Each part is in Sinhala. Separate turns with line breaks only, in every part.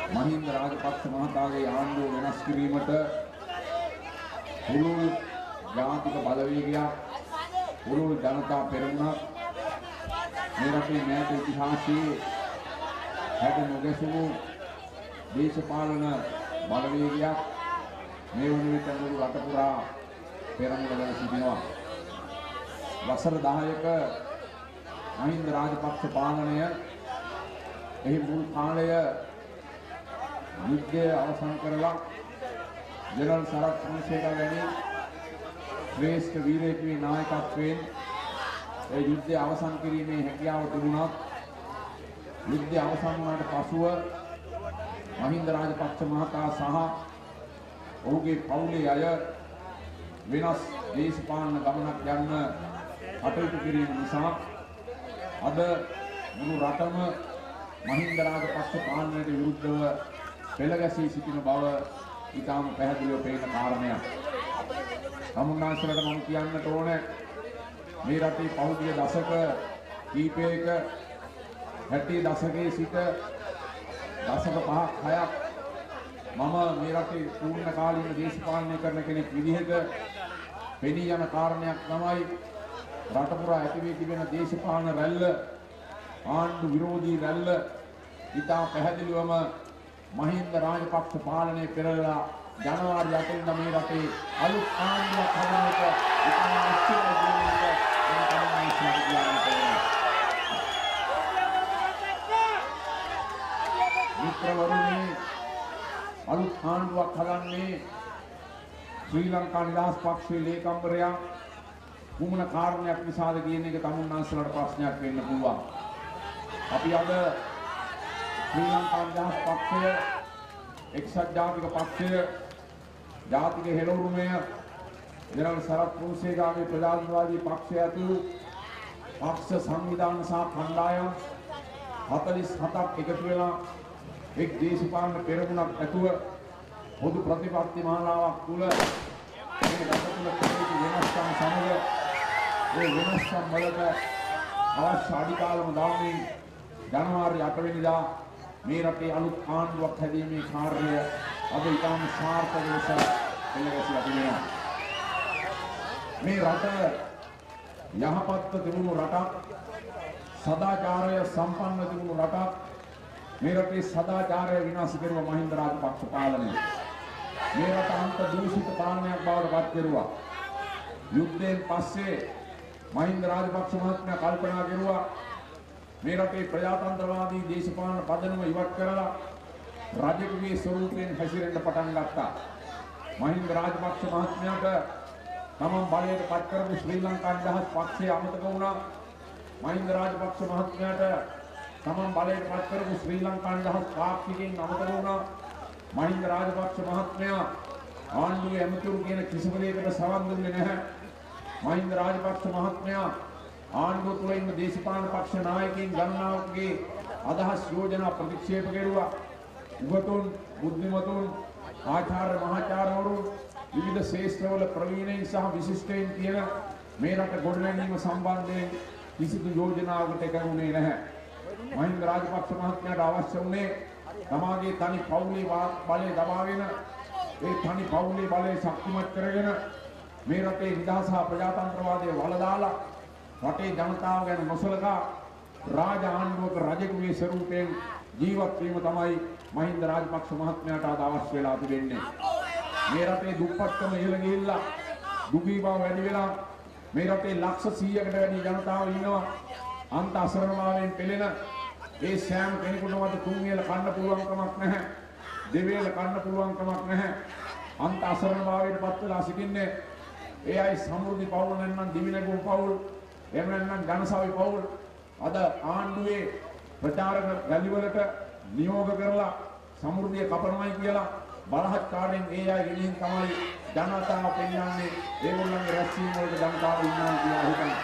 මහින්ද රාජපක්ෂ මහතාගේ ආණ්ඩුව වෙනස් කිරීමට පුළුල් ජාතික බලවේගයක් පුළුල් ජනතා පෙරමුණක් මේ රටේ මෑත ඉතිහාසයේ හැද නොගැසුණු දේශපාලන බලවේගයක් මේ වන විට මුළු රට පුරා පෙරමුණ වල සිටිනවා. වසර 10ක මහින්ද රාජපක්ෂ පාලනය එහි මුල් කාලය යුද්ධය අවසන් කරලා ජනරල් සරත් ෆොන්සේකා වැනි ශ්‍රේෂ්ඨ වීරයෙකුගේ නායකත්වයෙන් ඒ යුද්ධය අවසන් කිරීමේ හැකියාව තිබුණා. යුද්ධය අවසන් වුණාට පසුව මහින්ද රාජපක්ෂ මහතා සහ ඔහුගේ පවුලේ අය වෙනස් දේශපාලන ගමනක් යන්න කටයුතු කිරීම නිසා අද මුළු රටම මහින්ද රාජපක්ෂ පාලනයට විරුද්ධව පෙළගැසී සිටින බව ඉතාම පැහැදිලිව පේන කාරණයක්. තමුන්නාන්සලට මම කියන්නට ඕනේ මේ රටේ පහුගිය දශක කීපයක 60 දශකයේ සිට දශක 5ක් 6ක් මම මේ රටේ පූර්ණ කාලීන දේශපාලනය කරන කෙනෙක් විදිහට පෙනී යන කාරණයක් තමයි රට පුරා ඇති වී තිබෙන දේශපාලන රැල්ල ආණ්ඩු විරෝධී රැල්ල ඉතා පැහැදිලිවම මහින්ද රාජපක්ෂ පාලනය පෙරළලා ජනවාරි 8 වෙනිදා මේ රටේ අලුත් ආණ්ඩුවක් හදන්නට ඉතා අවශ්‍යයි මිත්‍රවරුනි අලුත් ආණ්ඩුවක් හදන්නේ ශ්‍රී ලංකා නිදහස් පක්ෂයේ ලේකම්වරයා කුමන කාරණයක් නිසාද කියන එක තමුන්නාන්සලට ප්‍රශ්නයක් වෙන්න පුළුවන්. අපි අද ශ්‍රී ලංකා නිදහස් පක්ෂය, එක්සත් ජාතික පක්ෂය, ජාතික හෙළවුරුමය, ජනරල් සරත් ෆොන්සේකාගේ ප්‍රජාතන්ත්‍රවාදී පක්ෂය ඇතුළු පක්ෂ සංවිධාන සහ කණ්ඩායම් 47ක් එකතු වෙලා එක් දේශපාලන පෙරමුණක් ඇතුව පොදු ප්‍රතිපත්ති මාලාවක් තුල මේ රට තුල වෙනස්කම් සමග ඒ වෙනස්කම් වලට අවශ්‍ය අධිකාරම දාමින් ජනවාරි 8 වෙනිදා මේ රටේ අලුත් ආණ්ඩුවක් හැදීමේ කාර්යය අද ඉතාම සාර්ථක ලෙස පෙළගැසී තිබෙනවා. මේ රට යහපත්ව තිබුණු රටක්, සදාචාරය සම්පන්න තිබුණු රටක්. මේ රටේ සදාචාරය විනාශ කරුවා මහින්ද රාජපක්ෂ පාලනය. මේ රට අන්ත දූෂිත පාලනයක් බවට පත් කෙරුවා. යුද්ධයෙන් පස්සේ මහින්ද රාජපක්ෂ මහත්මයා කල්පනා කෙරුවා මේ රටේ ප්‍රජාතන්ත්‍රවාදී දේශපාලන පදනම ඉවත් කරලා රජකීය ස්වරූපයෙන් හැසිරෙන්න පටන් ගත්තා. මහින්ද රාජපක්ෂ මහත්මයාට තමන් බලයට පත් කරපු ශ්‍රී ලංකා නිදහස් පක්ෂය අමතක වුණා. මහින්ද රාජපක්ෂ මහත්මයාට තමන් බලයට පත් කරපු ශ්‍රී ලංකා නිදහස් පාක්ෂිකයන් අමතක වුණා. මහින්ද රාජපක්ෂ මහත්මයා ආණ්ඩුවේ ඇමතුරු කියන කිසිම දෙයකට සවන් දුන්නේ නැහැ. මහින්ද රාජපක්ෂ මහත්මයා ආණ්ඩුව තුළ ඉන්න දේශපාලන පක්ෂ නායකයින් ගණනාවකගේ අදහස් යෝජනා ප්‍රතික්ෂේප කෙරුවා. උගතුන්, බුද්ධිමතුන්, ආචාර්ය මහාචාර්යවරුන් විවිධ ශාස්ත්‍රවල ප්‍රවීණයින් සහ විශිෂ්ටයින් කියන මේ රට ගොඩනැගීම සම්බන්ධයෙන් කිසිදු යෝජනාවකට එකඟුනේ නැහැ. මහින්ද රාජපක්ෂ මහත්මයාට අවශ්‍ය වුණේ තමාගේ තනි පවුලේ බලය දබාගෙන ඒ තනි පවුලේ බලය ශක්තිමත් කරගෙන මේ රටේ නිදහස හා ප්‍රජාතන්ත්‍රවාදය වළදාලා රටේ ජනතාව ගැන නොසලකා රාජ ආණ්ඩුවක රජෙකුගේ ස්වරූපයෙන් ජීවත් වීම තමයි මහින්ද රාජපක්ෂ මහත්මයාට අද අවශ්‍ය වෙලා තිබෙන්නේ. මේ රටේ දුප්පත්කම ඉහළ ගිහිල්ලා දුගී බව වැඩි වෙලා මේ රටේ ලක්ෂ 100කට වැඩි ජනතාව ඉන්නවා. අන්ත අසරණභාවයෙන් පෙළෙන ඒ සෑම කෙනෙකුටම තුන් වේල කන්න පුළුවන් කමක් නැහැ. දෙවේල කන්න පුළුවන් කමක් නැහැ. අන්ත අසරණභාවයට පත් වෙලා සිටින්නේ ඒ අය සමෘද්ධි පවුල් නැත්නම් දිවිනගුම් පවුල් එහෙම නැත්නම් ජනසවි පවුල් අද ආණ්ඩුවේ ප්‍රචාරක රැලිවලට නියෝග කරලා සමෘද්ධිය කපනවායි කියලා බලහත්කාරයෙන් ඒ අය ගෙනින් තමයි ජනතාව පෙන්වන්නේ ඒගොල්ලන්ගේ රැස්වීම වලට ජනතාව ඉන්නවා කියලා හිතනවා.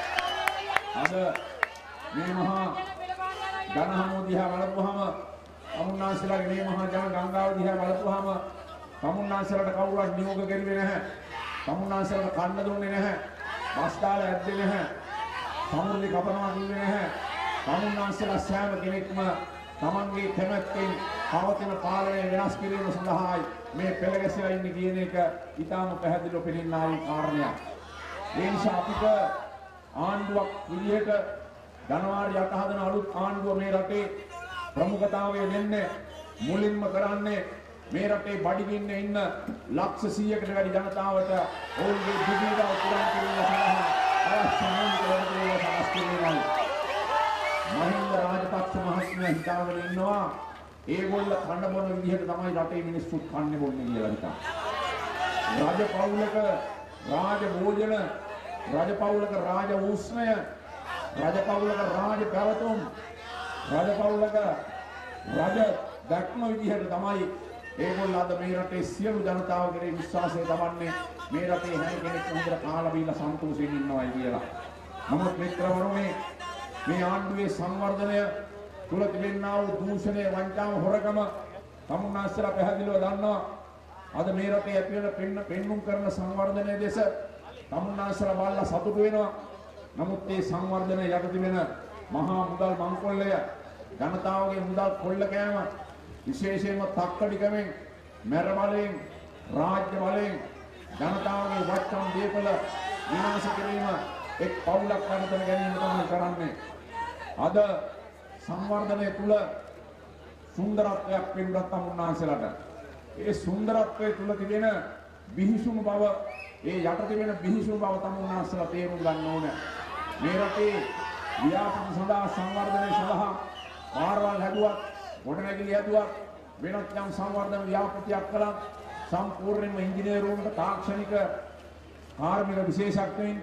අද මේ මහා ජනහමුව දිහා බලපුවාම තමුන්නාන්සලාගේ මේ මහා ජන ගංගාව දිහා බලපුවාම තමුන්නාන්සලාට කවුරුත් නියෝග කෙරුවේ නැහැ. තමුන්නාන්සලාට කන්න දුන්නේ නැහැ. බස් දාලා ඇද්දේ නැහැ. සමෘද්ධි කපනවා කිව්වේ නැහැ. තමුන්නාන්සලා සෑම කෙනෙක්ම තමන්ගේ කැමැත්තෙන් පවතින පාලනය වෙනස් කිරීම සඳහායි මේ පෙළ ගැසලා ඉන්නේ කියන එක ඊටාම පැහැදිලිව පෙනෙනා වූ කාරණයක්. ඒ නිසා අපිට ආණ්ඩුවක් විදිහට ජනවාරි 8 හදන අලුත් ආණ්ඩුව මේ රටේ ප්‍රමුඛතාවය දෙන්නේ මුලින්ම කරන්නේ මේ රටේ බඩගින්න ඉන්න ලක්ෂ 100කට වැඩි ජනතාවට ඔවුන්ගේ දුකීදාව පුරන් කිරීම සඳහා අවශ්‍ය මූලික වැඩපිළිවෙළ සකස් කිරීමයි. මහින්ද රාජපක්ෂ මහත්මයා හිතාගෙන ඉන්නවා ඒගොල්ල කන්න බොන විදිහට තමයි රටේ මිනිස්සුත් කන්නේ බොන්නේ කියලා හිතා. රජපෞලක රාජ භෝජන, රජපෞලක රාජ උෂ්ණය, රජපෞලක රාජ පැවතුම්, රජපෞලක රජ දක්ම විදිහට තමයි ඒගොල්ල අද මේ රටේ සියලු ජනතාව කෙරෙහි විශ්වාසය දවන්නේ මේ රටේ හැම කෙනෙක්ම හොඳට කාලා බීලා සන්තෝෂයෙන් ඉන්නවයි කියලා. නමුත් මිත්‍රවරුනි මේ ආණ්ඩුවේ සංවර්ධනය තුල තිබෙනා වූ දූෂණය, වංචාව, හොරකම තමුන්නාස්සලා පැහැදිලිව දන්නවා. අද මේ රටේ ඇති වෙන පෙන්නුම් කරන සංවර්ධනයේ දෙස තමුන්නාස්සලා බලලා සතුටු වෙනවා. නමුත් මේ සංවර්ධනය යට තිබෙන මහා මුදල් මංකොල්ලය, ජනතාවගේ මුදල් කොල්ල කෑම, විශේෂයෙන්ම තක්කඩිකමෙන්, මැර බලයෙන්, රාජ්‍ය බලයෙන් ජනතාවගේ වත්කම් දීපල විනාශ කිරීම එක් පවුලක් කරතන ගැනීම තමයි කරන්නේ. අද සංවර්ධනය තුල සුන්දරත්වයක් පෙන්වන්නත් තමුන්නාන්සලට. ඒ සුන්දරත්වයේ තුල තිබෙන බිහිසුණු බව, ඒ යට තිබෙන බිහිසුණු බව තමුන්නාන්සලා තේරුම් ගන්න ඕනේ. මේ රටේ ව්‍යාපෘති සඳහා, සංවර්ධනය සඳහා පාරවල් හැදුවත්, ගොඩනැගිලි හැදුවත්, වෙනත් යම් සංවර්ධන ව්‍යාපෘතියක් කළා සම්පූර්ණයෙන්ම ඉංජිනේරුවන්ට, තාක්ෂණික කාර්මික විශේෂඥයින්ට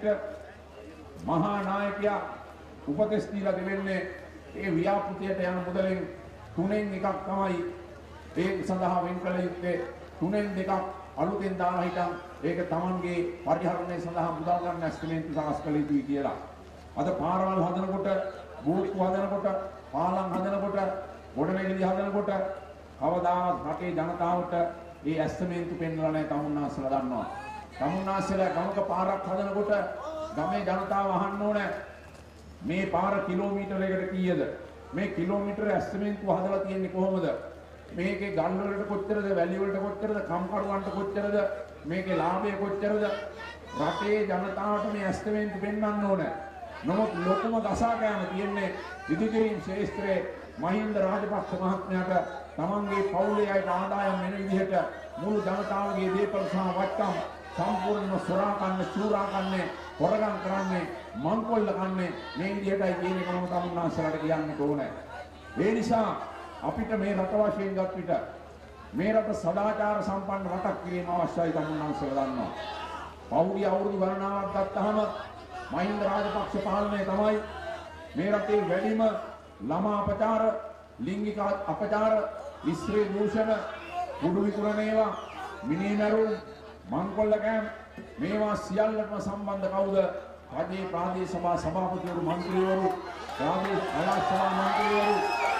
මහා නායකයා උපදෙස් දීලා දෙන්නේ ඒ ව්‍යාපෘතියට යන මුදලෙන් 3න් 1ක් තමයි ඒ සඳහා වෙන් කළ යුත්තේ. 3න් 2ක් අලුතෙන් දාලා හිටන් ඒක Tamanගේ පරිහරණය සඳහා මුදල් ගන්න ඇස්ටිමේට් සකස් කළ යුතුයි කියලා. අද පාරවල් හදනකොට, බෝට්ටු හදනකොට, පාලම් හදනකොට, ගොඩනැගිලි හදනකොට කවදාවත් රටේ ජනතාවට ඒ ඇස්ටිමේට් පෙන්වලා නැහැ. තමුන්නාස්සලා දන්නවා. තමුන්නාස්සලා ගමක පාරක් හදනකොට ගමේ ජනතාව අහන්න ඕනේ මේ පාර කිලෝමීටරයකට කීයද? මේ කිලෝමීටර ඇස්ටිමේට් හදලා තියෙන්නේ කොහොමද? මේකේ ගල් වලට කොච්චරද, වැලි වලට කොච්චරද, කම්කරුවන්ට කොච්චරද, මේකේ ලාභය කොච්චරද? රටේ ජනතාවට මේ ඇස්ටිමේට් පෙන්වන්න ඕනේ. නමුත් ලොකුම දසාකෑම තියෙන්නේ ඉදිකිරීම් ශාස්ත්‍රයේ මහින්ද රාජපක්ෂ මහත්මයාට තමන්ගේ පවුලේ අයට ආදායම් වෙන විදිහට මුළු ජනතාවගේ දේපල සහ වත්කම් සම්පූර්ණයෙන්ම සොරා කන්නේ, චූරා කන්නේ, හොරගම් කරන්නේ, මංකොල්ල කන්නේ මේ විදිහටයි කියන එක මම තමුන්නාන්සලාට කියන්න ඕනේ. ඒ නිසා අපිට මේ රට වශයෙන් ගත් විට මේ රට සදාචාර සම්පන්න රටක් කිරීම අවශ්‍යයි. තමුන්නාන්සලා දන්නවා. පෞද්ගලික අවුරුදු ගණනාවක් ගත්තාම මහින්ද රාජපක්ෂ පාලනය තමයි මේ රටේ වැඩිම ළමා අපචාර, ලිංගික අපචාර, ස්ත්‍රී දූෂණ, කුඩු විකුණන ඒවා, මිනිමරුන්, මංකොල්ලකෑම් මේවා සියල්ලටම සම්බන්ධ කවුද? රජයේ ප්‍රාදේශීය සභා සභාපතිවරු, මන්ත්‍රීවරු, ප්‍රාදේශීය පළාත් සභා මන්ත්‍රීවරු,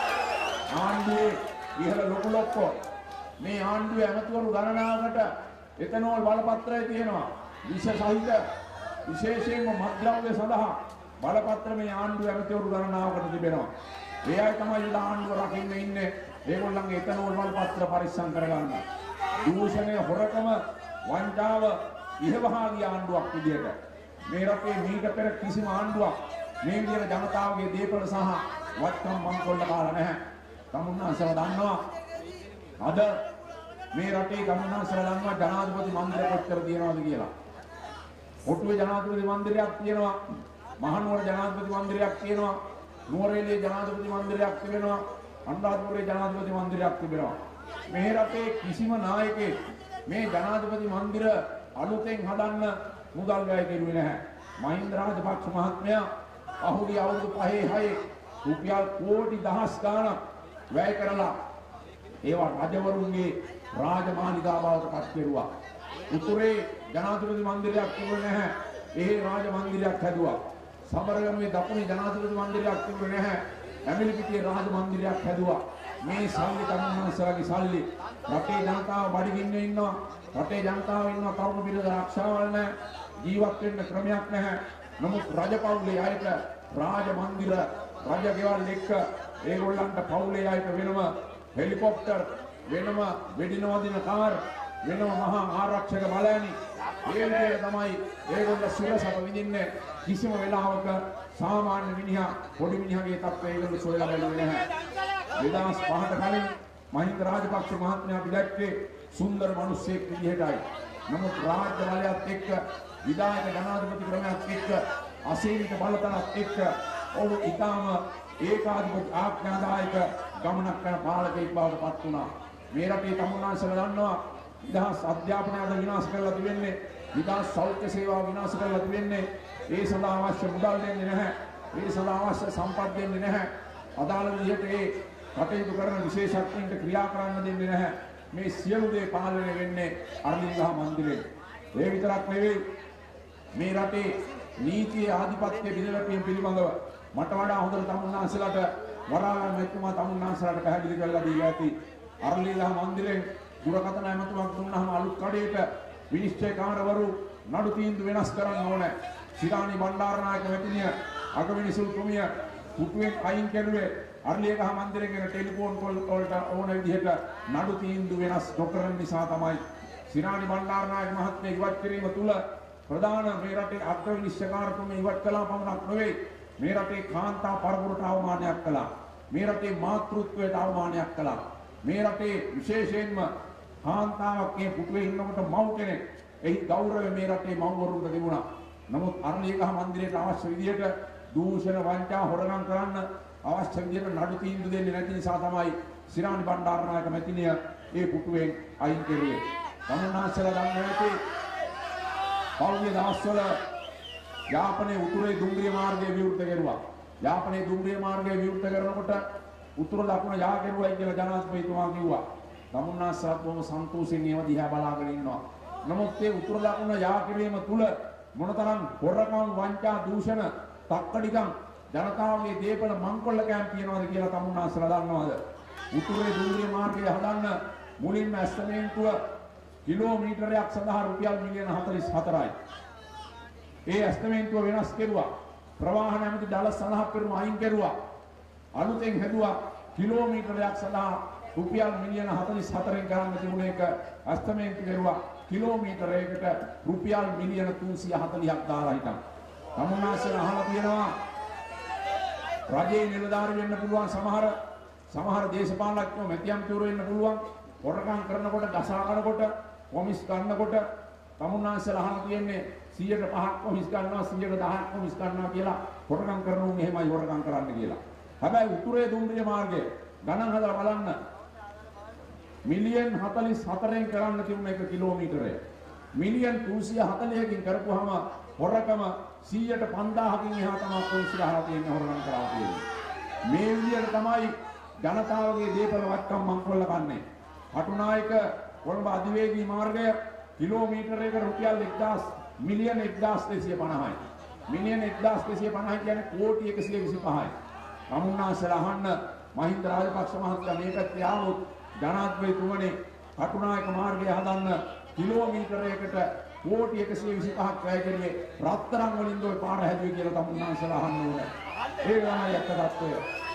ආණ්ඩුවේ ඉහළ ලොකු ලොක්කෝ මේ ආණ්ඩුවේ ඇමතිවරු ගණනාවකට එතනෝල් බලපත්‍රය තියෙනවා. විශේෂ සහිත විශේෂයෙන්ම මත්ද්‍රව්‍ය සඳහා බලපත්‍ර මේ ආණ්ඩුවේ ඇමතිවරු ගණනාවකට තිබෙනවා. ඒ අය තමයි ආණ්ඩුව රකින්න ඉන්නේ. ඒගොල්ලන්ගේ එතනෝල් බලපත්‍ර පරිස්සම් කරගන්න. දූෂණය, හොරකම, වංචාව ඉහවහාගේ ආණ්ඩුවක් විදියට මේ රටේ මීට පෙර කිසිම ආණ්ඩුවක් මේ විදියට ජනතාවගේ දේපල සහ වත්කම් මංකොල්ල කාලා නැහැ. තමුන්නාන්සලා දන්නවා අද මේ රටේ තමුන්නාන්සලා දන්නවා ජනාධිපති මන්දිර කොච්චර තියෙනවද කියලා. ඔටුවේ ජනාධිපති මන්දිරයක් තියෙනවා, මහනුවර ජනාධිපති මන්දිරයක් තියෙනවා, නුවරඑළියේ ජනාධිපති මන්දිරයක් තිබෙනවා, අනුරාධපුරයේ ජනාධිපති මන්දිරයක් තිබෙනවා. මේ රටේ කිසිම නායකයෙක් මේ ජනාධිපති මන්දිර අලුතෙන් හදන්න මුදල් වැය කෙරුවේ නැහැ. මහින්ද රාජපක්ෂ මහත්මයා පහුගිය අවුරුදු 5-6 රුපියල් කෝටි දහස් ගාණක් වැය කරලා ඒවා රජවරුන්ගේ රාජමාලිගා බවට පත් කෙරුවා. උතුරේ ජනාධිපති මන්දිරයක් තිබුණේ නැහැ. ඒ රාජ මන්දිරයක් හැදුවා. සමරගමුවේ දකුණේ ජනාධිපති මන්දිරයක් තිබුණේ නැහැ. ඇමිලිපිටියේ රාජ මන්දිරයක් හැදුවා. මේ සල්ලි තමුන්නාන්සලාගේ සල්ලි. රටේ ජනතාව බඩගින්නේ ඉන්නවා. රටේ ජනතාව ඉන්නවා කවුරු විරුද්ධ ආරක්ෂාවල් නැහැ. ජීවත් වෙන්න ක්‍රමයක් නැහැ. නමුත් රජපෞලේ අයට රාජ මන්දිර, රජ ගෙවල් එක්ක ඒගොල්ලන්ට පවුලේ අයට වෙනම හෙලිකොප්ටර් වෙනම වෙඩිනවදින කාර් වෙනම මහා ආරක්ෂක බලෑනි ඒ විදිහට තමයි ඒගොල්ලෝ සුරසප විඳින්නේ කිසිම වෙලාවක සාමාන්‍ය මිනිහා පොඩි මිනිහාගේ තත්ත්වය ඒගොල්ලෝ සොයලා බැලුවේ නැහැ 2005ට කලින් මහින්ද රාජපක්ෂ මහත්මයා පිළිගත්තේ සුන්දර මිනිසෙක් විදිහටයි නමුත් රාජ්‍ය බලයත් එක්ක විධායක ජනාධිපති ක්‍රමයක් එක්ක අසීමිත බලතලත් එක්ක ඔහු ඊටාම ඒකාධිපති ආඥාදායක ගමනක් කරන පාලකෙක් බවට පත් වුණා. මේ රටේ තමුන්නාන්සලා දන්නවා නිදහස් අධ්‍යාපනය අද විනාශ කරලා තිබෙන්නේ, නිදහස් සෞඛ්‍ය සේවාව විනාශ කරලා තිබෙන්නේ. ඒ සඳහා අවශ්‍ය මුදල් දෙන්නේ නැහැ. ඒ සඳහා අවශ්‍ය සම්පත් දෙන්නේ නැහැ. අදාළ විදිහට ඒ කටයුතු කරන විශේෂඥයින්ට ක්‍රියා කරන්න දෙන්නේ නැහැ. මේ සියලු දේ පාලනය වෙන්නේ අරලින්ගහ මන්දිරේ. ඒ විතරක් නෙවෙයි මේ රටේ නීතියේ ආධිපත්‍ය බිඳවැටීම පිළිබඳව මට වඩා හොඳට තමුන්නාන්සලාට වරායන් මෙතුමා තමුන්නාන්සලාට පැහැදිලි කරලා දීලා ඇති. අරලින්ගහ මන්දිරෙන් දුරකථන ඇමතුමක් දුන්නාම අලුත් කඩේට විනිශ්චයකාරවරු නඩු තීන්දුව වෙනස් කරන්න ඕනේ. සිරානි බණ්ඩාරනායක මැතිණිය අගවිනිසුල් තුමිය පුටුවෙන් අයින් කරුවේ අරලියගහ මන්දිරේ කියන ටෙලිෆෝන් කෝල් වලට ඕන විදිහට නඩු තීන්දුව වෙනස් නොකරන නිසා තමයි සිරානි බණ්ඩාරනායක මහත්මිය ඉවත් කිරීම තුල ප්‍රධාන මේ රටේ අග්‍ර විනිශ්චයකාරතුමිය ඉවත් කළා පමණක් නෙවෙයි මේ රටේ කාන්තා පරපුරට අවමානයක් කළා. මේ රටේ මාතෘත්වයට අවමානයක් කළා. මේ රටේ විශේෂයෙන්ම කාන්තාවක් මේ පුටුවේ ඉන්නකොට මව් කෙනෙක් එහි ගෞරවය මේ රටේ මව්වරුන්ට තිබුණා. නමුත් අරලියගහ මන්දිරයට අවශ්‍ය විදිහට දූෂණ වංචා හොරගම් කරන්න අවශ්‍ය විදිහට නඩු තීන්දුව දෙන්නේ නැති නිසා තමයි සිරානි බණ්ඩාරනායක මැතිණිය ඒ පුටුවෙන් අයින් කෙරුවේ. තමුන්නාන්සලා දන්නේ නැති පෞද්ගලික දවස්වල යාපනයේ උතුරේ දුම්රිය මාර්ගය විවෘත කෙරුවා. යාපනයේ දුම්රිය මාර්ගය විවෘත කරනකොට උතුර දකුණ යා කෙරුවයි කියලා ජනාධිපතිතුමා කිව්වා. තමුන්නාන්සලා බොහොම සන්තෝෂයෙන් ඒව දිහා බලාගෙන ඉන්නවා. නමුත් ඒ උතුර දකුණ යා කිරීම තුල මොනතරම් හොරකම් වංචා දූෂණ තක්කඩිකම් ජනතාවගේ දේපල මංකොල්ල කෑම් තියනවාද කියලා තමුන්නාන්සලා දන්නවද? උතුරේ දුම්රිය මාර්ගය හදන්න මුලින්ම ඇස්තමේන්තුව කිලෝමීටරයක් සඳහා රුපියල් මිලියන 44යි. ඒ ඇස්තමේන්තුව වෙනස් කෙරුවා. ප්‍රවාහන ඇමති දල සඳහා පෙරම අයින් කෙරුවා. අලුතෙන් හැදුවා කිලෝමීටරයක් සඳහා රුපියල් මිලියන 44න් ගන්න තිබුණ එක ඇස්තමේන්තු කෙරුවා කිලෝමීටරයකට රුපියල් මිලියන 340ක් දාලා හිටන්. තමුන්නාන්සලා අහලා තියෙනවා රජයේ නිලධාරී වෙන්න පුළුවන් සමහර දේශපාලනඥයෝ මැතියම්තුරු වෙන්න පුළුවන් හොරකම් කරනකොට ගසා කරනකොට කොමිස් ගන්නකොට තමුන්නාන්සලා අහලා තියෙන්නේ 100ට 5ක් කොමිස් ගන්නවා 100ට 10ක් කොමිස් ගන්නවා කියලා හොරකම් කරනවුන් එහෙමයි හොරකම් කරන්න කියලා. හැබැයි උතුරේ දුම්රිය මාර්ගය ගණන් හදලා බලන්න මිලියන් 44න් කරන්න තිබුණ එක කිලෝමීටරය. මිලියන් 340කින් කරපුවාම හොරකම 100ට 5000කින් එහා තමයි පොලිසිය අහලා තියෙන හොරකම් කරා කියන්නේ. මේ විදිහට තමයි ජනතාවගේ දේපල වත්කම් මංකොල්ල කන්නේ. කටුනායක කොළඹ අධිවේගී මාර්ගය කිලෝමීටරයකට රුපියල් 1000 මිලියන 1250යි. මිලියන 1250 කියන්නේ කෝටි 125යි. තමුන්නාන්සලා අහන්න මහින්ද රාජපක්ෂ මහත්තයා මේ පැත්තේ ආවොත් ජනාධිපතිතුමනි කටුනායක මාර්ගය හදන්න කිලෝමීටරයකට කෝටි 125ක් වැය කරුවේ රත්තරන් වලින්ද ඔය පාර හැදුවේ කියලා තමුන්නාන්සලා අහන්න ඕනේ. ඒ ගානයි අත්ත තත්ත්වය.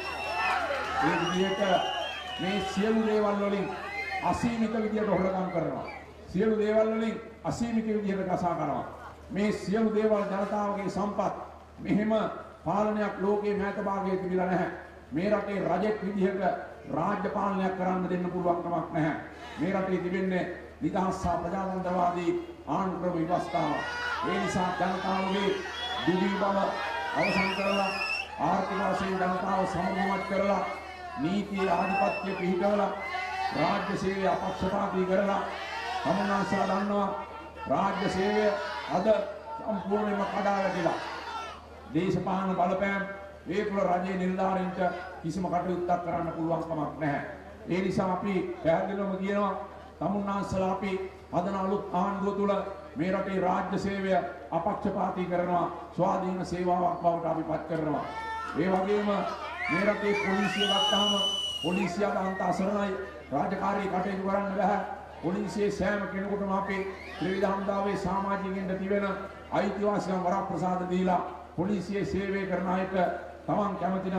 ඒ විදිහට මේ සියලු දේවල් වලින් අසීමිත විදියට හොරකම් කරනවා. සියලු දේවල් වලින් අසීමිත විදියට කසා කරනවා. මේ සියලු දේවල් ජනතාවගේ සම්පත් මෙහෙම පාලනයක් ලෝකයේ මෑත භාගයේ තිබිලා නැහැ. මේ රටේ රජෙක් විදිහට රාජ්‍ය පාලනයක් කරන්න දෙන්න පුළුවන් කමක් නැහැ. මේ රටේ තිබෙන්නේ නිදහස් සහ ප්‍රජාතන්ත්‍රවාදී ආණ්ඩුක්‍රම ව්‍යවස්ථාව. ඒ නිසා ජනතාවගේ දුගී බව අවසන් කරලා ආර්ථික වශයෙන් ජනතාව සමගමත් කරලා නීතියේ ආධිපත්‍ය පිහිටවලා රාජ්‍ය සේවය අපක්ෂපාතී කරලා තමුන්නාන්සලා දන්නවා රාජ්‍ය සේවය අද සම්පූර්ණයෙන්ම කඩා වැටිලා. දේශපාලන බලපෑම් ඒ තුළ රජයේ නිලධාරීන්ට කිසිම කටයුත්තක් කරන්න පුළුවන් කමක් නැහැ. ඒ නිසා අපි පැහැදිලිවම කියනවා තමුන්නාන්සලා අපි හදන අලුත් ආණ්ඩුව තුළ මේ රටේ රාජ්‍ය සේවය අපක්ෂපාතී කරනවා, ස්වාධීන සේවාවක් බවට අපි පත් කරනවා. ඒ වගේම මේ රටේ පොලිසිය ගත්තාම පොලිසියට අන්ත අසරණයි, රාජකාරී කටයුතු කරන්න බෑ. පොලිසියේ සෑම කෙනෙකුටම අපේ ත්‍රිවිධ හමුදාවේ සමාජිකින්ට තිබෙන අයිතිවාසිකම් වරප්‍රසාද දීලා පොලිසියේ සේවය කරන අයට තමන් කැමති නම්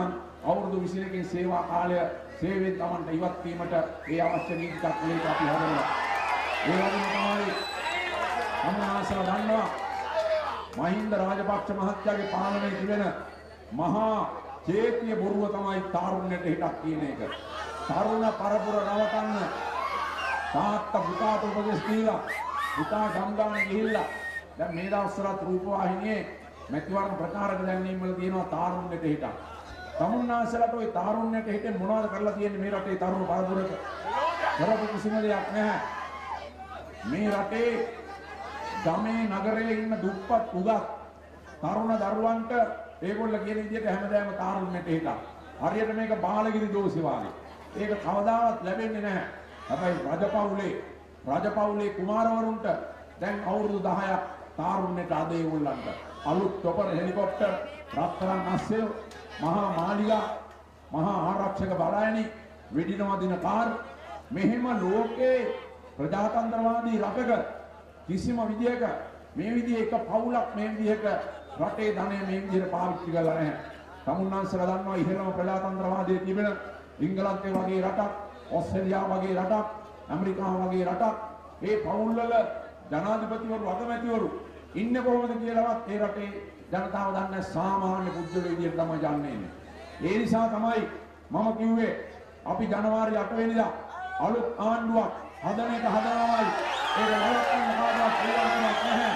අවුරුදු 21කින් සේවා කාලය සේවයෙන් Tamanට ඉවත් වීමට ඒ අවශ්‍ය නීති තත්ත්වයක අපි හදනවා. ඒ වගේම තමයි අමනාසලා දන්නවා මහින්ද රාජපක්ෂ මහත්තයාගේ පාලනයේ තිබෙන මහා චේතිය බොරුව තමයි තාරුණ්‍යයට හිටක් කියන එක. තරුණ පරපුර නවතන්න තාත්තා පුතාට උපදෙස් දීලා පුතා ගම්ගාන ගිහිල්ලා දැන් මේ දවස්වලත් රූපවාහිනියේ මැතිවරණ ප්‍රචාරක දැන්වීම් වල තියෙනවා තාරුණ්‍යයට හිටක්. තමුන්නාසලට ওই තාරුණ්‍යයට හිටෙන් මොනවද කරලා තියෙන්නේ මේ රටේ තරුණ පරපුරට? කරපු කිසිම දෙයක් නැහැ. මේ රටේ ගමේ නගරයේ ඉන්න දුප්පත් උගත් තරුණ දරුවන්ට ඒගොල්ලෝ කියන විදිහට හැමදාම තාරුණ්‍යයට හිටක්. හරියට මේක බාලගිරි දෝෂේ වාගේ. ඒක කවදාවත් ලැබෙන්නේ නැහැ. හැබැයි රජපෞලේ කුමාරවරුන්ට දැන් අවුරුදු 10ක් තාරුණ්‍යයට අද ඒගොල්ලන්ට අලුත් චොපර් හෙලිකොප්ටර් රත්තරන් අස්සෙල් මහා මාලිගා මහා ආරක්ෂක බලයනි වෙඩිනවා දින කාර් මෙහෙම ලෝකේ ප්‍රජාතන්ත්‍රවාදී රටක කිසිම විදියක මේ විදිහේ එක පවුලක් මේ විදිහට රටේ ධනය මේ විදිහට පාවිච්චි කරලා නැහැ. තමුන්නාන්සලා දන්නවා ඉහළම ප්‍රජාතන්ත්‍රවාදයේ තිබෙන ඉංගලන්තේ වගේ රටක්, ඕස්ට්‍රේලියාව වගේ රටක්, ඇමරිකාව වගේ රටක් ඒ පවුල්වල ජනාධිපතිවරු අගමැතිවරු ඉන්නේ කොහොමද කියලාවත් ඒ රටේ ජනතාව දන්නේ සාමාන්‍ය පුද්ගල විදියට තමයි යන්නේ. ඒ නිසා තමයි මම කිව්වේ අපි ජනවාරි 8 වෙනිදා අලුත් ආණ්ඩුවක් හදන එක හදනවායි. ඒක නවත්තන්න කාටවත් පුළුවන් නැහැ.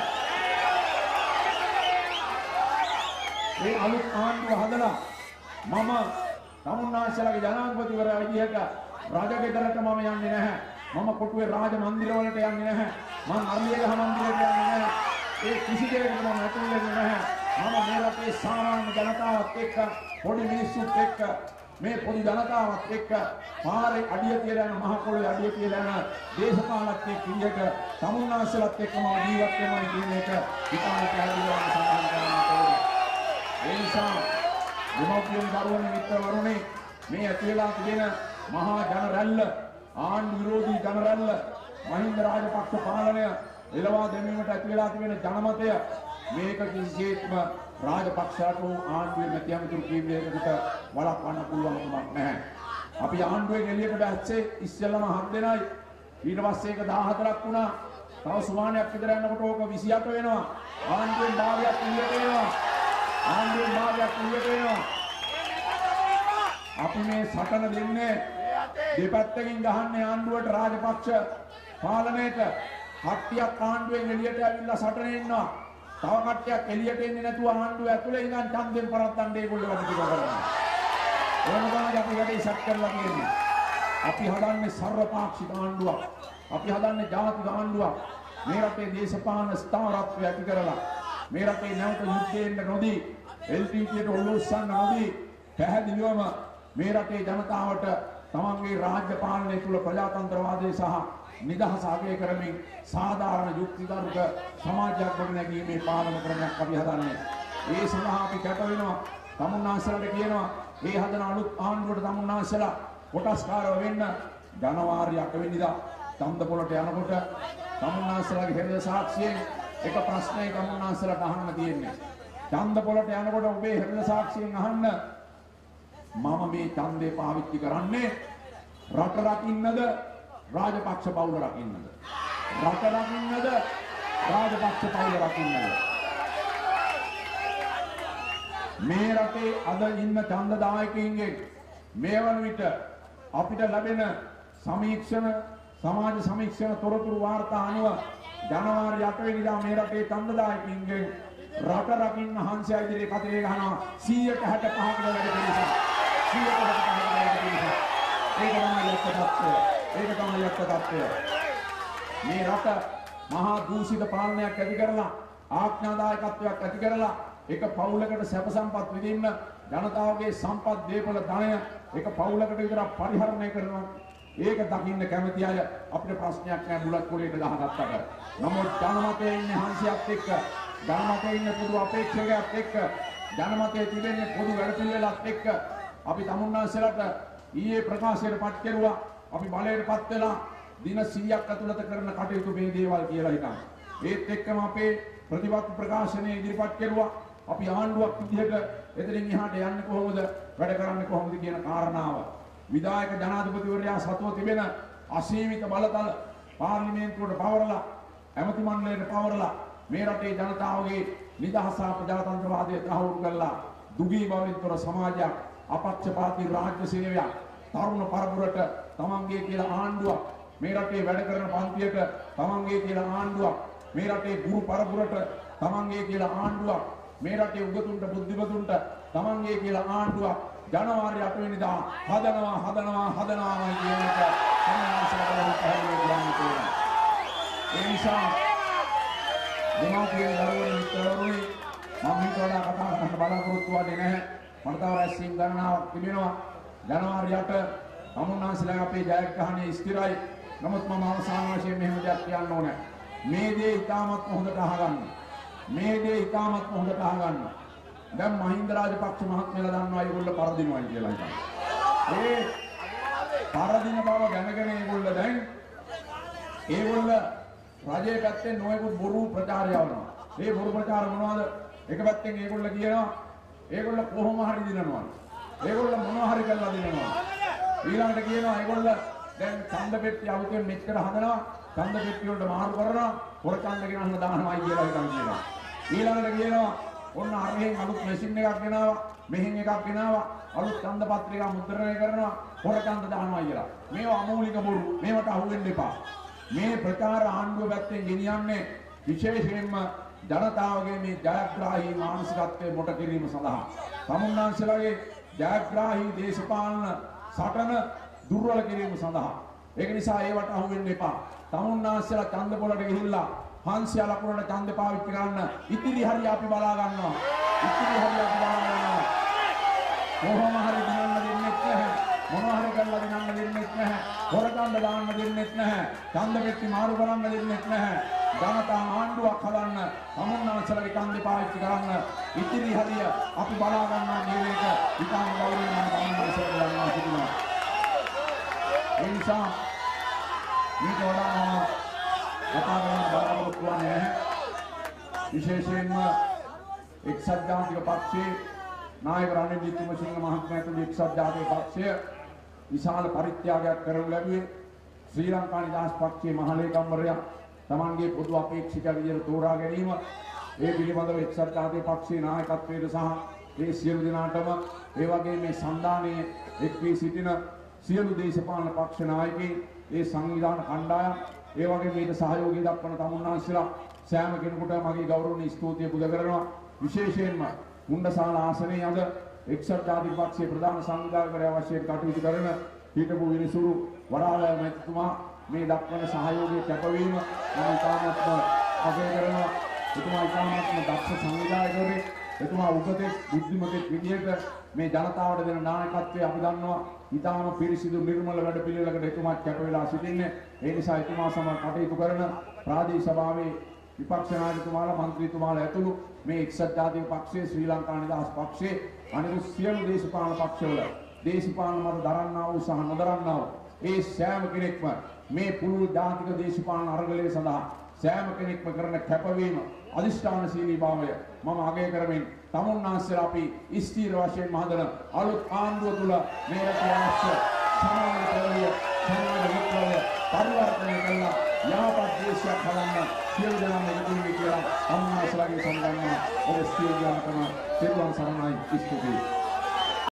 මේ අලුත් ආණ්ඩුව හදලා මම තමුන්නාන්සලාගේ ජනාධිපතිවරයා විදිහට රජගෙදරට මම යන්නේ නැහැ. මම කොටුවේ රාජ මන්දිර වලට යන්නේ නැහැ. මම අරලියගහ මන්දිරයට යන්නේ නැහැ. ඒ කිසි දෙයකට මම ඇතුල් වෙන්නේ නැහැ. මම මේ රටේ සාමාන්‍ය ජනතාවත් එක්ක පොඩි මිනිස්සුත් එක්ක මේ පොඩි ජනතාවත් එක්ක පාරේ අඩිය තියලා යන මහ පොළොවේ අඩිය තියලා යන දේශපාලකයෙක් විදිහට තමුන්නාන්සලත් එක්ක මම ජීවත් වෙනවා කියන එක ඉතාම පැහැදිලිව සඳහන් කරන්න ඕනේ. ඒ නිසා දෙමව්පියන් දරුවන් මිත්‍රවරුනි මේ ඇති වෙලා තිබෙන මහා ජන රැල්ල ආණ්ඩු විරෝධී ජන රැල්ල මහින්ද රාජපක්ෂ පාලනය එළවා දැමීමට ඇති වෙලා තිබෙන ජනමතය මේක කිසිසේත්ම රාජපක්ෂයට ආණ්ඩුවේ මැති අමුතුරු කීපයකට වළක්වන්න පුළුවන් කමක් නැහැ. අපි ආණ්ඩුවේ එළියට බැස්සේ ඉස්සෙල්ලම 7 දෙනයි ඊට පස්සේ ඒක 14ක් වුණා. තව සුමානයක් විතර යනකොට ඕක 28 වෙනවා. ආණ්ඩුවෙන් භාගයක් එළියට එනවා. ආණ්ඩුවෙන් භාගයක් එළියට එනවා. අපි මේ සටන දෙන්නේ දෙපැත්තකින් ගහන්නේ ආණ්ඩුවට රාජපක්ෂ පාලනයට. කට්ටියක් ආණ්ඩුවෙන් එළියට ඇවිල්ලා සටනේ ඉන්නවා. තව කට්ටියක් එළියට එන්නේ නැතුව ආණ්ඩුව ඇතුලේ ඉඳන් ඡන්දෙන් පරද්දන්න ඒගොල්ලෝ වැඩ ටික කරනවා. ඕන තමයි අපි වැඩේ සැට් කරලා තියෙන්නේ. අපි හදන්නේ සර්වපාක්ෂික ආණ්ඩුවක්. අපි හදන්නේ ජාතික ආණ්ඩුවක්. මේ රටේ දේශපාලන ස්ථාවරත්වය ඇති කරලා මේ රටේ නැවත යුද්ධයෙන් නොදී එල්ටීටීට ඔලුස්සන්න නොදී පැහැදිලිවම මේ රටේ ජනතාවට තමන්ගේ රාජ්‍ය පාලනය තුල ප්‍රජාතන්ත්‍රවාදය සහ නිදහස අගය කරමින් සාධාරණ යුක්තිගරුක සමාජයක් ගොඩනැගීමේ පාලන ක්‍රමයක් අපි හදන්නේ. ඒ සඳහා අපි කැප වෙනවා. තමුන්නාන්සලාට කියනවා මේ හදන අලුත් ආණ්ඩුවට තමුන්නාන්සලා කොටස්කාරව වෙන්න ජනවාරි 8 වෙනිදා චන්දපොළට යනකොට තමුන්නාන්සලාගේ හේද සාක්ෂියෙන් එක ප්‍රශ්නයක් තමුන්නාන්සලාට අහන්න තියෙන්නේ. චන්දපොළට යනකොට ඔබේ හේද සාක්ෂියෙන් අහන්න මම මේ ඡන්දේ පාවිච්චි කරන්නේ රට රකින්නද රාජපක්ෂ පවුල රකින්නද? රට රකින්නද රාජපක්ෂ පවුල රකින්නද? මේ රටේ අද ඉන්න ඡන්දදායකයින්ගෙන් මේ වන විට අපිට ලැබෙන සමීක්ෂණ සමාජ සමීක්ෂණ තොරතුරු වාර්තා අනුව ජනවාරි 8 වෙනිදා මේ රටේ ඡන්දදායකයින්ගෙන් රට රකින්න හංසයා ඉදිරියේ කතරේ ගහනවා 165කට වැඩි පිරිසක්. 165කට වැඩි පිරිසක්. ඒක තමයි යක්කත්වය. ඒක තමයි යක්කත්වය. මේ රට මහා දූෂිත පාලනයක් ඇති කරලා ආඥාදායකත්වයක් ඇති කරලා එක පවුලකට සැප සම්පත් විඳින්න ජනතාවගේ සම්පත් දීපල ධනය එක පවුලකට විතරක් පරිහරණය කරනවා. ඒක දකින්න කැමති අය අපිට ප්‍රශ්නයක් නැහැ බුලත් කොලේට ගහගත්තට. නමුත් ජනමතයේ ඉන්නේ හංසයත් එක්ක ජනමතයේ ඉන්න පොදු අපේක්ෂකයත් එක්ක ජනමතයේ තිබෙන්නේ පොදු වැඩපිළිවෙලත් එක්ක අපි තමුන්නාන්සලාට ඊයේ ප්‍රකාශයට පත් කෙරුවා. අපි බලයටපත් වෙලා දින 100ක් ඇතුළත කරන කටයුතු මේ දේවල් කියලා හිතනවා. ඒත් එක්කම අපේ ප්‍රතිපත්ති ප්‍රකාශනයේ ඉදිරිපත් කෙරුවා. අපි ආණ්ඩුවක් විදිහට එතනින් එහාට යන්නේ කොහොමද? වැඩ කරන්නේ කොහොමද කියන කාරණාව. විධායක ජනාධිපතිවරයා සතුව තිබෙන අසීමිත බලතල පාර්ලිමේන්තුවට පවරලා ඇමති මණ්ඩලයට පවරලා මේ රටේ ජනතාවගේ නිදහස ප්‍රජාතන්ත්‍රවාදය තහවුරු කළා. දුගී බවින් තොර සමාජයක්, අපක්ෂපාතී රාජ්‍ය සේවයක්, තරුණ පරපුරට තමන්ගේ කියලා ආණ්ඩුවක්, මේ රටේ වැඩ කරන පන්තියට තමන්ගේ කියලා ආණ්ඩුවක්, මේ රටේ ගුරු පරපුරට තමන්ගේ කියලා ආණ්ඩුවක්, මේ රටේ උගතුන්ට බුද්ධිමතුන්ට තමන්ගේ කියලා ආණ්ඩුවක් ජනවාරි 8 වෙනිදා හදනවා කියන එක ඒ නිසා දෙමාපියන් දරුවෝ මිත්‍රවරුනි මම හිතවලා කතා කරන්න බලාපොරොත්තු වෙන්නේ නැහැ. මට තව රැස්වීම් ගණනාවක් තිබෙනවා. ජනවාරි 8 තමුන්නාන්සලා අපේ ජයග්‍රහණය ස්ථිරයි. නමුත් මම අවසාන වශයෙන් මෙහෙම දෙයක් කියන්න ඕනේ. මේ දේ ඉතාමත් හොඳට අහගන්න. දැන් මහින්ද රාජපක්ෂ මහත්මයාලා දන්නවා ඒගොල්ලෝ පරදිනවා කියලා හිතනවා. ඒ පරදින බව දැනගෙන ඒගොල්ලෝ දැන් රජයේ පැත්තෙන් නොයෙකුත් බොරු ප්‍රචාර යවනවා. මේ බොරු ප්‍රචාර මොනවද? එක පැත්තෙන් ඒගොල්ලෝ කියනවා ඒගොල්ලෝ කොහොම හරි දිනනවා. ඒගොල්ලෝ මොනවා හරි කරලා දිනනවා. ඊළඟට කියනවා ඒගොල්ලෝ දැන් ඡන්ද පෙට්ටි අවුතෙන් මෙච්චර හදනවා. ඡන්ද පෙට්ටි වලට මාරු කරනවා. පොර ඡන්ද ගෙනන්න දානවායි කියලා හිතන් කියනවා. ඊළඟට කියනවා ඔන්න අරහෙන් අලුත් මැෂින් එකක් ගෙනාවා. මෙහෙන් එකක් ගෙනාවා. අලුත් ඡන්ද පත්‍රිකා මුද්‍රණය කරනවා. පොර ඡන්ද දානවා කියලා. මේවා අමූලික බොරු. මේවට අහු වෙන්න එපා. මේ ප්‍රචාර ආණ්ඩුව පැත්තෙන් ගෙනියන්නේ විශේෂයෙන්ම ජනතාවගේ මේ ජයග්‍රාහී මානසිකත්වයේ මොට කිරීම සඳහා. තමුන්නාන්සලාගේ ජයග්‍රාහී දේශපාලන සටන දුර්වල කිරීම සඳහා. ඒක නිසා ඒවට අහු වෙන්න එපා. තමුන්නාන්සලා ඡන්ද පොළට ගිහිල්ලා 500 ලකුණට ඡන්ද පාවිච්චි කරන්න ඉතිරි හරිය අපි බලා ගන්නවා. කොහොම හරි දිනන්න දෙන්නේ නැහැ. මොනවා හරි කරලා දිනන්න දෙන්නේ නැහැ. හොරකම් දාන්න දෙන්නේ නැහැ. ඡන්ද පෙට්ටි මාරු කරන්න දෙන්නේ නැහැ. ජනතා ආණ්ඩුවක් හදන්න තමුන්නාන්සලාගේ ඡන්ද පාවිච්චි කරන්න ඉතිරි හරිය අපි බලා ගන්නවා කියන එක ඉතාම ගෞරවයෙන් මම තමුන්නාන්සලාට කියනවා. ඒ නිසා මේක වඩා කතා කරන්න බලාපොරොත්තු වෙන්නේ නැහැ. විශේෂයෙන්ම එක්සත් ජාතික පක්ෂයේ නායක රනිල් වික්‍රමසිංහ මහත්මයා තුළ එක්සත් ජාතික පක්ෂය විශාල පරිත්‍යාගයක් කරනු ලැබුවේ ශ්‍රී ලංකා නිදහස් පක්ෂයේ මහලේකම්වරයා තමන්ගේ පොදු අපේක්ෂක විදිහට තෝරා ගැනීම ඒ පිළිබඳව එක්සත් ජාතික පක්ෂයේ නායකත්වයට සහ ඒ සියලු දෙනාටම ඒ වගේ මේ සම්දානයේ එක් වී සිටින සියලු දේශපාලන පක්ෂ නායකයින් ඒ සංවිධාන කණ්ඩායම් ඒ වගේ මේට සහයෝගය දක්වන තමුන්නාන්සලා සෑම කෙනෙකුට මගේ ගෞරවනීය ස්තුතිය පුද කරනවා. විශේෂයෙන්ම මුණ්ඩසාල ආසනයේ අද එක්සත් ජාතික පක්ෂයේ ප්‍රධාන සංවිධායකවරයා වශයෙන් කටයුතු කරන හිටපු විනිසුරු වඩාලා මැතිතුමා මේ දක්වන සහයෝගයේ කැපවීම මම ඉතාමත්ම අගය කරනවා. එතුමා ඉතාමත්ම දක්ෂ සංවිධායකවරයෙක්. එතුමා උගතෙක් බුද්ධිමතෙක් විදියට මේ ජනතාවට දෙන නායකත්වය අපි දන්නවා. ඉතාම පිරිසිදු නිර්මල වැඩ පිළිවෙලකට එතුමා කැප වෙලා සිටින්නේ. ඒ නිසා එතුමා සමග කටයුතු කරන ප්‍රාදේශීය සභාවේ විපක්ෂ නායකතුමාලා මන්ත්‍රීතුමාලා ඇතුළු මේ එක්සත් ජාතික පක්ෂයේ ශ්‍රී ලංකා නිදහස් පක්ෂයේ අනිකුත් සියලු දේශපාලන පක්ෂවල දේශපාලන මත දරන්නා වූ සහ නොදරන්නා වූ ඒ සෑම කෙනෙක්ම මේ පුළුල් ජාතික දේශපාලන අරගලය සඳහා සෑම කෙනෙක්ම කරන කැපවීම අදිෂ්ඨානශීලී භාවය මම අගය කරමින් තමුන්නාන්සලා අපි ස්ථීර වශයෙන් හදන අලුත් ආණ්ඩුව තුළ මේ රටේ අවශ්‍ය සමාජ පෙරළිය සමාජ විප්ලවය පරිවර්තනය කළා යහපත් දේශයක් හදන්න සියලු දෙනාම එකතු වෙන්න කියලා තමුන්නාන්සලාගේ සම්බන්ධව ඔබ සියලු දෙනාටම සිරුවන් සරණයි ස්තුතියි.